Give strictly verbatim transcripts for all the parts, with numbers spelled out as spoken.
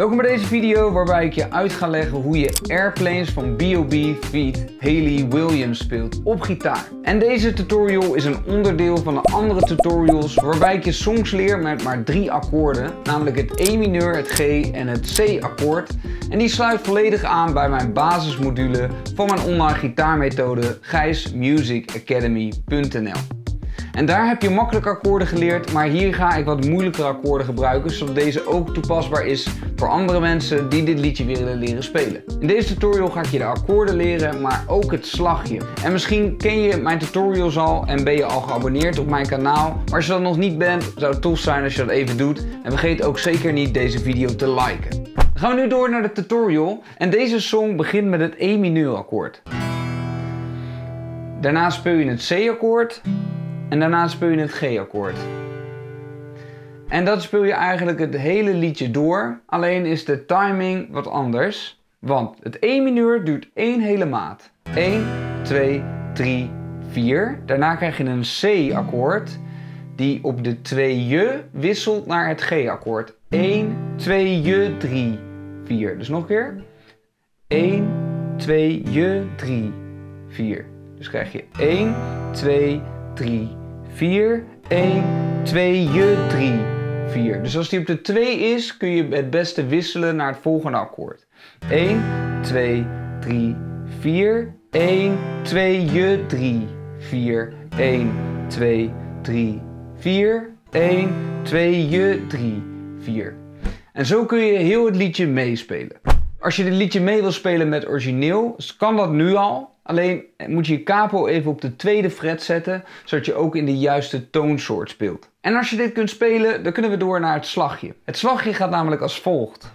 Welkom bij deze video waarbij ik je uit ga leggen hoe je Airplanes van B O B feat. Hayley Williams speelt op gitaar. En deze tutorial is een onderdeel van de andere tutorials waarbij ik je songs leer met maar drie akkoorden, namelijk het E mineur, het G en het C akkoord. En die sluit volledig aan bij mijn basismodule van mijn online gitaarmethode gijs music academy punt n l. En daar heb je makkelijke akkoorden geleerd, maar hier ga ik wat moeilijkere akkoorden gebruiken, zodat deze ook toepasbaar is voor andere mensen die dit liedje willen leren spelen. In deze tutorial ga ik je de akkoorden leren, maar ook het slagje. En misschien ken je mijn tutorials al en ben je al geabonneerd op mijn kanaal, maar als je dat nog niet bent, zou het tof zijn als je dat even doet. En vergeet ook zeker niet deze video te liken. Dan gaan we nu door naar de tutorial en deze song begint met het E mineur akkoord. Daarna speel je het C akkoord. En daarna speel je het G akkoord. En dat speel je eigenlijk het hele liedje door. Alleen is de timing wat anders. Want het E mineur duurt één hele maat. één, twee, drie, vier. Daarna krijg je een C akkoord. Die op de twee je wisselt naar het G akkoord. één, twee, je, drie, vier. Dus nog een keer. één, twee, je, drie, vier. Dus krijg je één, twee, drie, vier, één, twee, je, drie, vier. Dus als die op de twee is, kun je het beste wisselen naar het volgende akkoord. één, twee, drie, vier, één, twee, je, drie, vier, één, twee, drie, vier, één, twee, je, drie, vier. En zo kun je heel het liedje meespelen. Als je dit liedje mee wil spelen met origineel, kan dat nu al. Alleen moet je je capo even op de tweede fret zetten, zodat je ook in de juiste toonsoort speelt. En als je dit kunt spelen, dan kunnen we door naar het slagje. Het slagje gaat namelijk als volgt.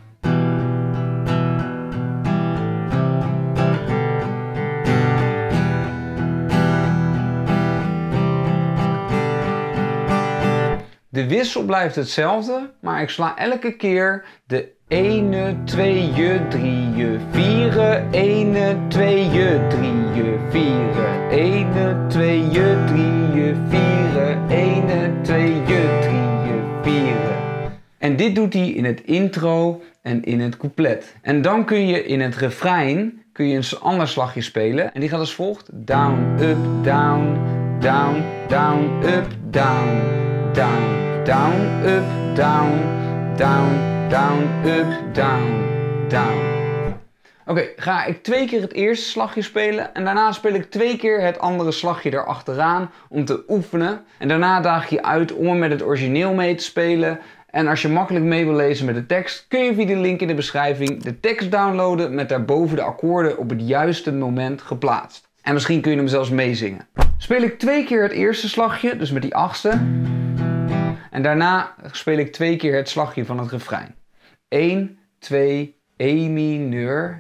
De wissel blijft hetzelfde, maar ik sla elke keer de ene, twee, je, drie, je, vieren, ene, twee, je, drie, je, vieren, ene, twee, je, drie, je, vieren, ene, twee, je, drie, je, vieren. En dit doet hij in het intro en in het couplet. En dan kun je in het refrein kun je een ander slagje spelen en die gaat als volgt. Down, up, down, down, down, up, down, down, down, up, down, down, down, up, down, down. Oké, okay, ga ik twee keer het eerste slagje spelen en daarna speel ik twee keer het andere slagje erachteraan om te oefenen. En daarna daag je uit om er met het origineel mee te spelen. En als je makkelijk mee wil lezen met de tekst, kun je via de link in de beschrijving de tekst downloaden met daarboven de akkoorden op het juiste moment geplaatst. En misschien kun je hem zelfs meezingen. Speel ik twee keer het eerste slagje, dus met die achtste. En daarna speel ik twee keer het slagje van het refrein. één, twee, E mineur,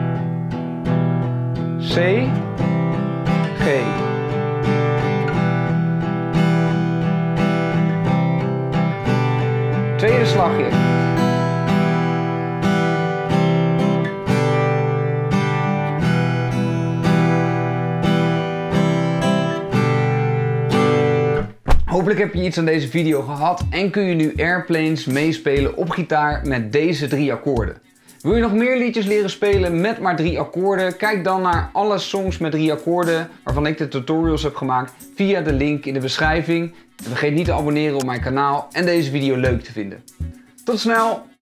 C, G. Tweede slagje. Hopelijk heb je iets aan deze video gehad en kun je nu Airplanes meespelen op gitaar met deze drie akkoorden. Wil je nog meer liedjes leren spelen met maar drie akkoorden? Kijk dan naar alle songs met drie akkoorden waarvan ik de tutorials heb gemaakt via de link in de beschrijving. En vergeet niet te abonneren op mijn kanaal en deze video leuk te vinden. Tot snel!